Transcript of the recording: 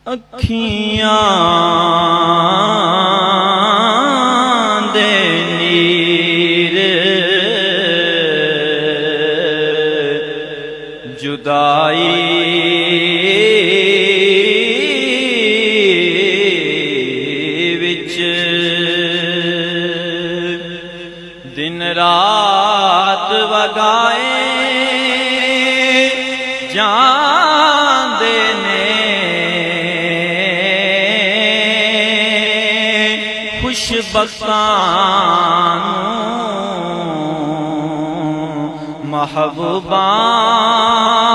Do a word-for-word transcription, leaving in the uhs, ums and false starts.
अखियां दे नीर जुदाई विच दिन रात वगाए जांदे ने खुशबख्तां महबूबां